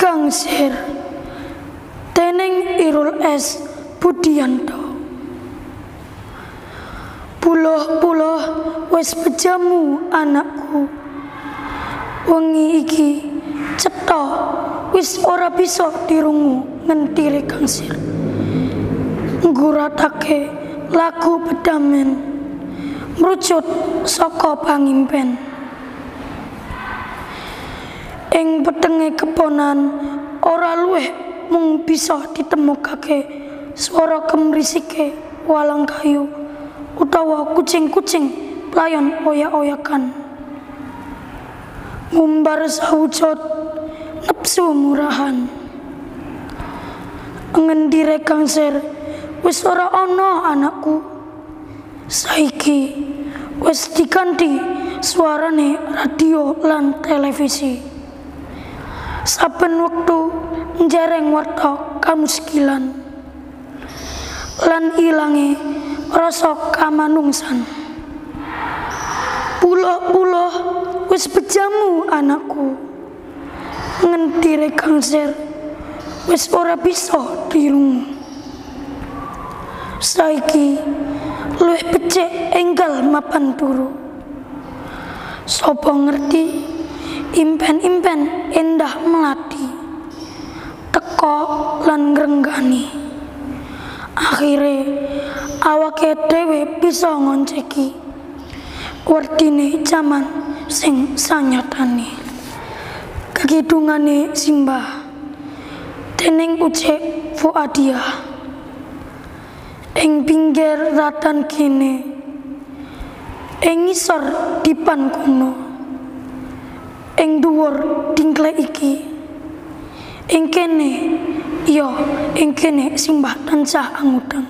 Kangsir Teneng Irul S. Budianto. Puloh-puloh wis pejamu anakku, wengi iki cetha wis ora bisa dirungu ngentire Kangsir ngguratake lagu pedamen mrucut saka pangimpen. Ing petenge keponan ora luwih mung bisa ditemokake swara kemrisike walang kayu utawa kucing-kucing playon oyak-oyakan. Ngumbar sawujud nepsu murahan. Ngendire Kangsir wis ora ana anakku, saiki wis diganti suarane radio lan televisi. Saben wektu njereng warta kamuskilan lan ilange rasa kamanungsan. Puloh-puloh wis pejamu anakku, ngentire Kangsir wis ora bisa dirungu. Saiki luwih becik enggal mapan turu. Sapa ngerti impen-impen endah melati teko lan ngrenggani. Akhire awake dhewe bisa ngonceki werdine jaman sing sanyatane. Kekidungane simbah dening Ucek Fuadiah ing pinggir ratan kene ing ngisor dipan kuno ing dhuwur dingklek iki ing kene iya ing kene simbah tansah angudang.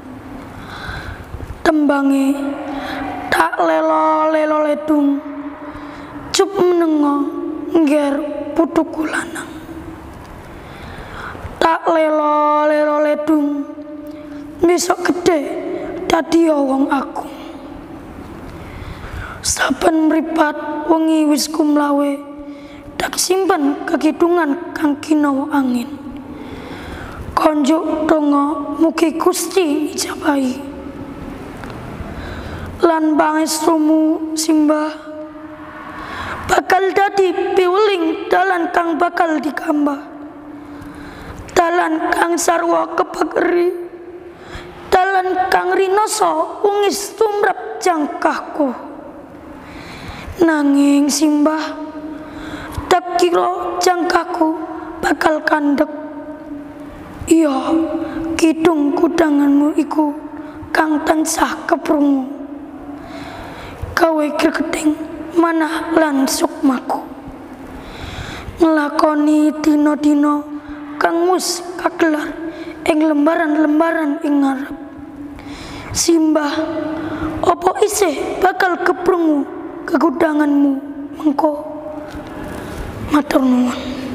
Tembange tak lelo-lelo ledung cup menengo ngger putuku lanang. Tak lelo-lelo ledung besok gede dadi wong aku. Saben mripat wengi wis kumlawe dak simpen kekidungan kang kinawa angin. Konjuk donga mugi Gusti ijabahi. Lan pangestumu simbah bakal dadi piweling dalan kang bakal dikambah, dalan kang sarwa kepageri, dalan kang rinoso ungis tumrap jangkahku. Nanging simbah tak kira jangkahku bakal kandhek. Iya, kidung kudanganmu iku kang tansah keprungu, gawe gregeting manah lan sukmaku, nglakoni dina-dina kang wis kagelar ing lembaran-lembaran ing ngarep. Simbah opo isih bakal keprungu kegudanganmu mengko? Matur nuwun.